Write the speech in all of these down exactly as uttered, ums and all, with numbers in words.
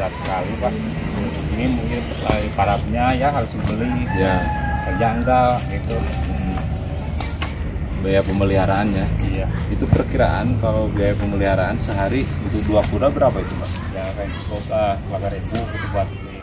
berat sekali Pak. Ini mungkin parapnya ya harus beli, Ya. kerja enggak gitu. Biaya pemeliharaannya. Iya. Itu perkiraan kalau biaya pemeliharaan sehari untuk dua kuda berapa itu Pak? Ya kayak cukup lah delapan ribu gitu buat beli.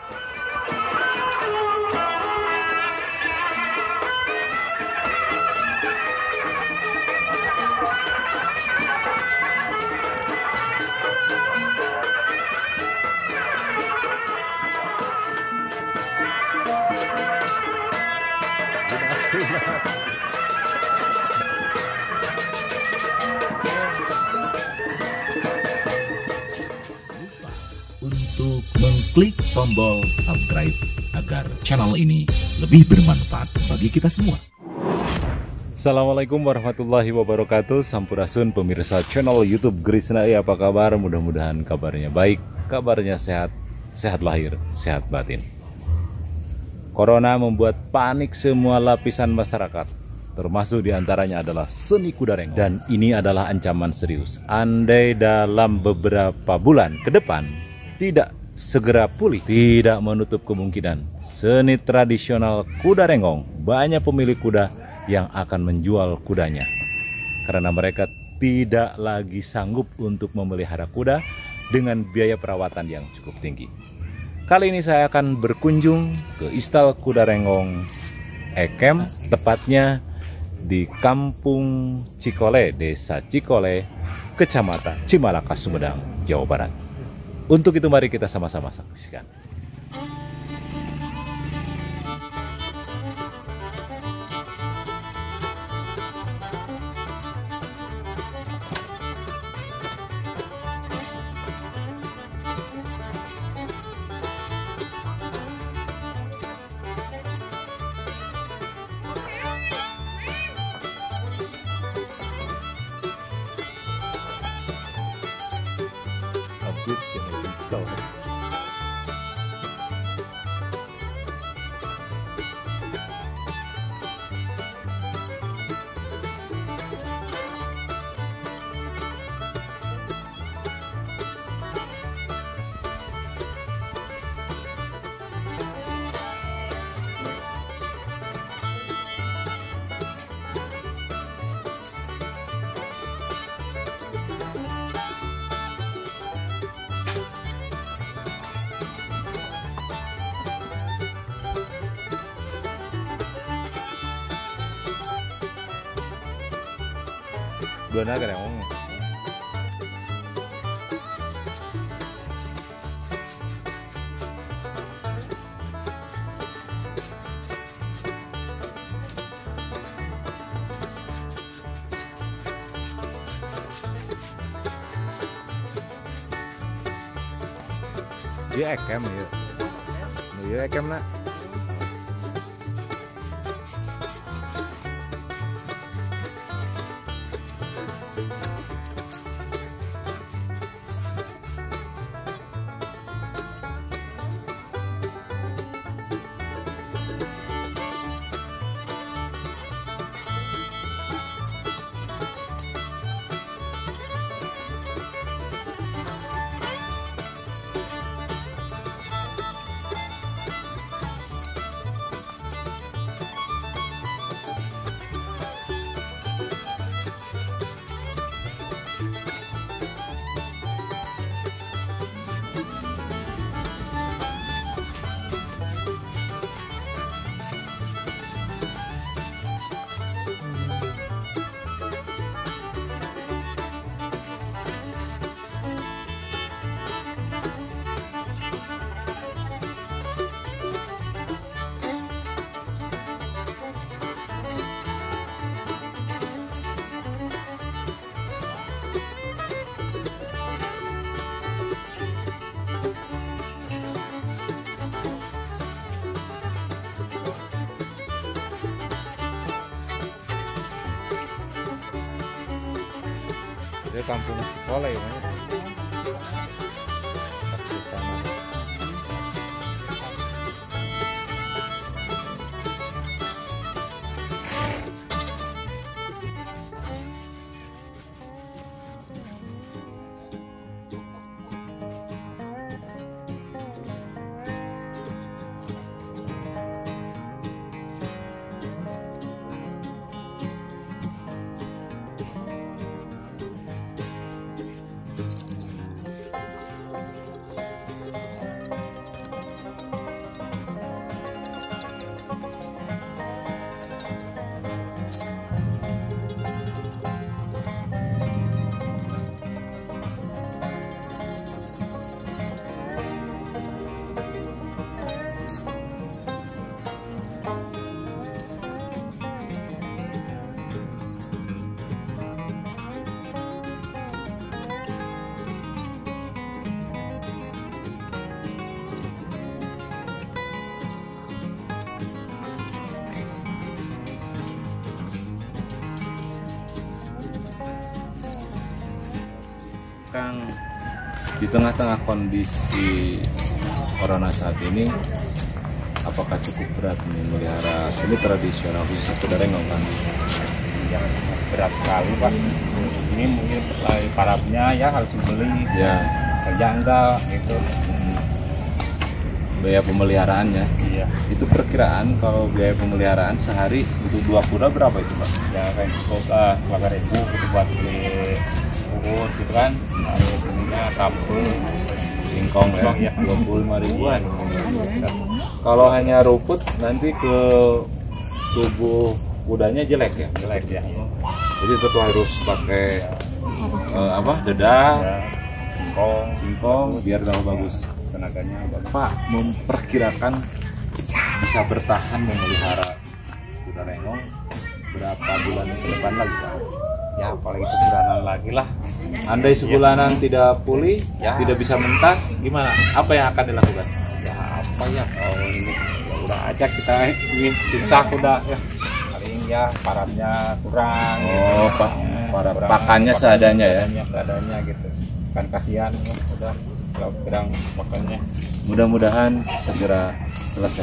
Untuk mengklik tombol subscribe agar channel ini lebih bermanfaat bagi kita semua. Assalamualaikum warahmatullahi wabarakatuh. Sampurasun pemirsa channel YouTube Grisnai, apa kabar? Mudah-mudahan kabarnya baik, kabarnya sehat, sehat lahir, sehat batin. Corona membuat panik semua lapisan masyarakat, termasuk diantaranya adalah seni kuda rengong. Dan ini adalah ancaman serius. Andai dalam beberapa bulan ke depan tidak segera pulih, tidak menutup kemungkinan seni tradisional kuda rengong, banyak pemilik kuda yang akan menjual kudanya karena mereka tidak lagi sanggup untuk memelihara kuda dengan biaya perawatan yang cukup tinggi. Kali ini saya akan berkunjung ke Istal Kuda Rengong Ekem, tepatnya di Kampung Cikole, Desa Cikole, Kecamatan Cimalaka, Sumedang, Jawa Barat. Untuk itu mari kita sama-sama saksikan. Dua naga rengong. Dia ekem ya. Dia ekem nak. Dia kampung sekolah ya banyak. Di sana. Kang, di tengah-tengah kondisi corona saat ini, apakah cukup berat memelihara seni tradisional khususnya kuda rengong, Kang? Ya, berat sekali Pak. Ini mungkin lagi parabnya ya harus beli, Ya, kerja enggak gitu. biaya pemeliharaannya. Iya. Itu perkiraan kalau biaya pemeliharaan sehari untuk dua kuda berapa itu, Pak? Ya kayak cukup lah delapan ribu gitu buat beli urut gitu kan. Lalu ininya sapu, Singkong ya, Singkong, ya. dua puluh lima ribuan. Kalau hanya rumput nanti ke tubuh kudanya jelek ya. jelek ya. Jadi tetap harus pakai eh, apa? Dedah, Ya, singkong, singkong biar tambah bagus. tenaganya bagus. Pak memperkirakan bisa bertahan memelihara kuda rengong berapa bulan ke depan lagi, Pak? Ya paling sebulanan lagi lah. Andai sebulanan tidak pulih, Ya. tidak bisa mentas, gimana? Apa yang akan dilakukan? Ya apa ya kalau ini ya udah aja kita ini pisah udah ya. Paling ya parabnya kurang. Oh, Pak, Ya, para kurang, pakannya seadanya ya? Seadanya, seadanya gitu. Kan kasihan ya, udah kalau kurang makannya. Mudah-mudahan segera selesai.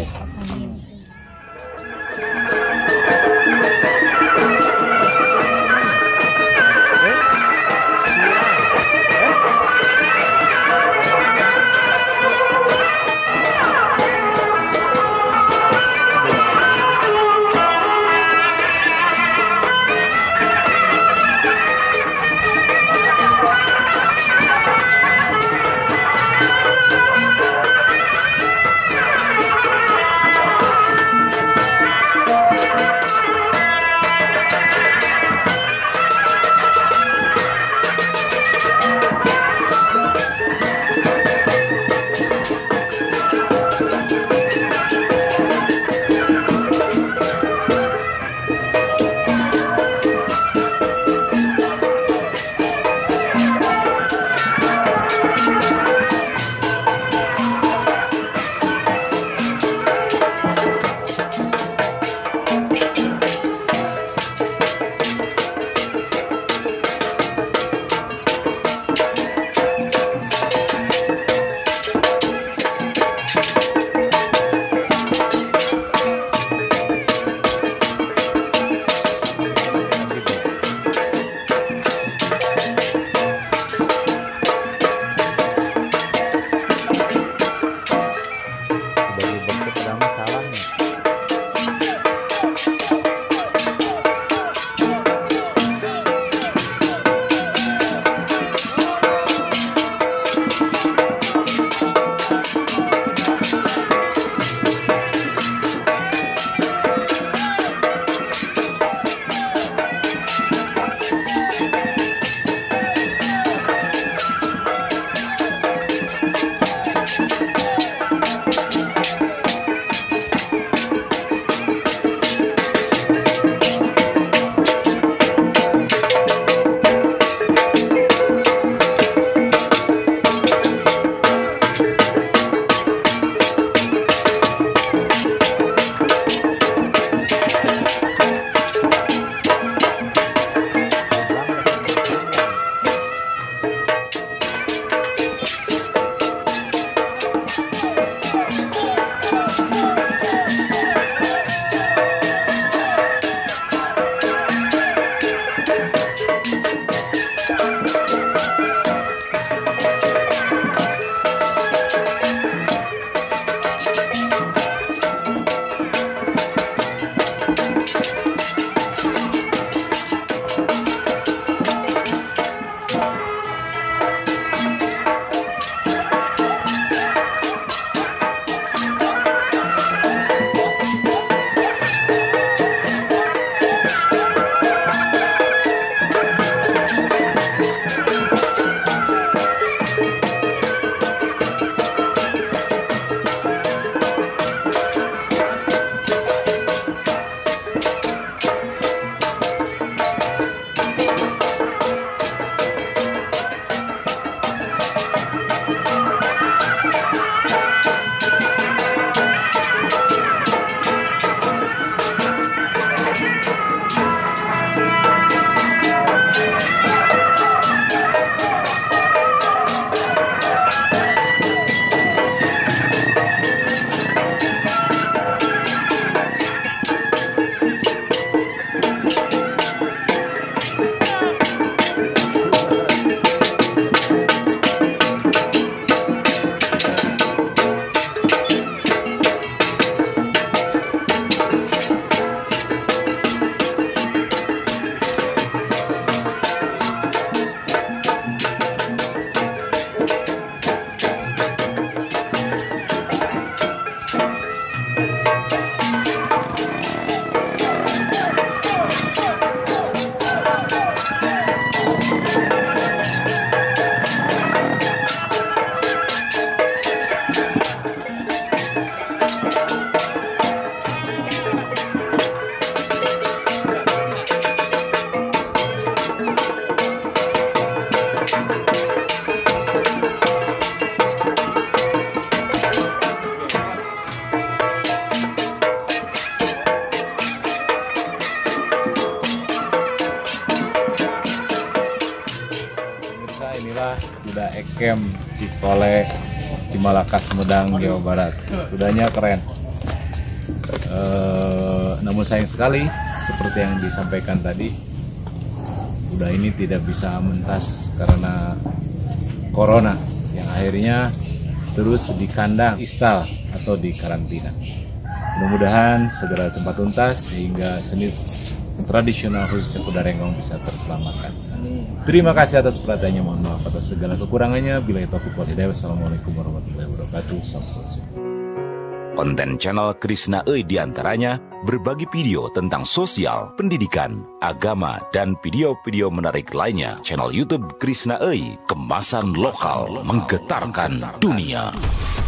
Camp Cikole, Cimalaka, Sumedang, Jawa Barat. Kudanya keren. E, namun sayang sekali, seperti yang disampaikan tadi, kuda ini tidak bisa mentas karena corona, yang akhirnya terus di kandang istal atau di karantina. Mudah-mudahan segera sempat tuntas sehingga seni tradisional khususnya kuda renggong bisa terselamatkan. Terima kasih atas perhatiannya, mohon maaf atas segala kekurangannya. Bila itu aku kuat hidayah. Wassalamualaikum warahmatullahi wabarakatuh. Konten channel Krishna Euy diantaranya berbagi video tentang sosial, pendidikan, agama, dan video-video menarik lainnya. Channel YouTube Krishna Euy, kemasan lokal menggetarkan dunia.